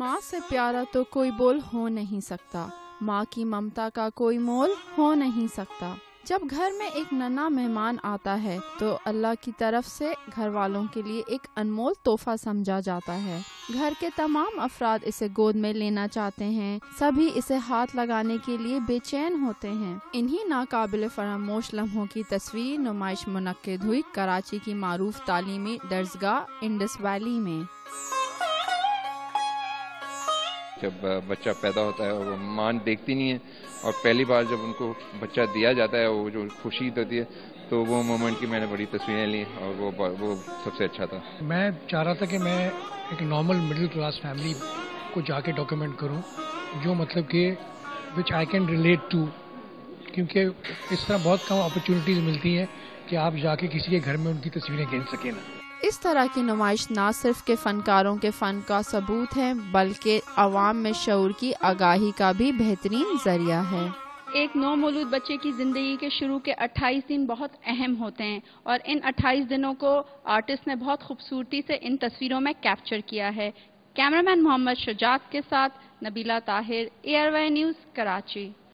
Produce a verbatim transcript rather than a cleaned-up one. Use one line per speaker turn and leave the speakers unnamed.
माँ से प्यारा तो कोई बोल हो नहीं सकता, माँ की ममता का कोई मोल हो नहीं सकता। जब घर में एक नन्हा मेहमान आता है तो अल्लाह की तरफ से घर वालों के लिए एक अनमोल तोहफा समझा जाता है। घर के तमाम अफराद इसे गोद में लेना चाहते हैं, सभी इसे हाथ लगाने के लिए बेचैन होते हैं। इन्हीं नाकाबिल फरामोश लम्हों की तस्वीर नुमाइश मुनक्किद हुई कराची की मारूफ तालीमी दर्सगाह इंडस वैली में।
जब बच्चा पैदा होता है और वो माँ देखती नहीं है और पहली बार जब उनको बच्चा दिया जाता है, वो जो खुशी होती है, तो वो मोमेंट की मैंने बड़ी तस्वीरें ली और वो वो सबसे अच्छा था।
मैं चाह रहा था कि मैं एक नॉर्मल मिडिल क्लास फैमिली को जाके डॉक्यूमेंट करूं, जो मतलब कि which I can relate to, क्योंकि इस तरह बहुत कम अपॉर्चुनिटीज़ मिलती हैं कि आप जाके किसी के घर में उनकी तस्वीरें खींच सकें ना।
इस तरह की नुमाइश न सिर्फ के फनकारों के फन का सबूत है, बल्कि अवाम में शऊर की आगाही का भी बेहतरीन जरिया है।
एक नौमौलूद बच्चे की जिंदगी के शुरू के अट्ठाईस दिन बहुत अहम होते हैं और इन अट्ठाईस दिनों को आर्टिस्ट ने बहुत खूबसूरती से इन तस्वीरों में कैप्चर किया है। कैमरामैन मोहम्मद शुजात के साथ Nabeela Tahir, A R Y news, Karachi.